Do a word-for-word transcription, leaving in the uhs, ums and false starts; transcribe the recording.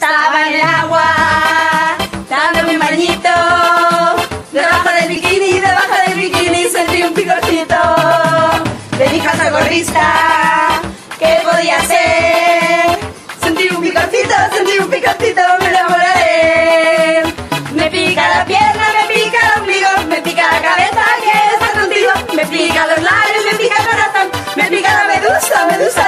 estaba en el agua, dándome un bañito. Debajo del bikini, debajo del bikini sentí un picorcito. Le dije al socorrista ¿qué podía ser? Sentí un picorcito, sentí un picorcito, me enamoraré. Me pica la pierna, me pica el ombligo, me pica la cabeza que está contigo, me pica los labios, me pica el corazón, me pica la medusa, medusa.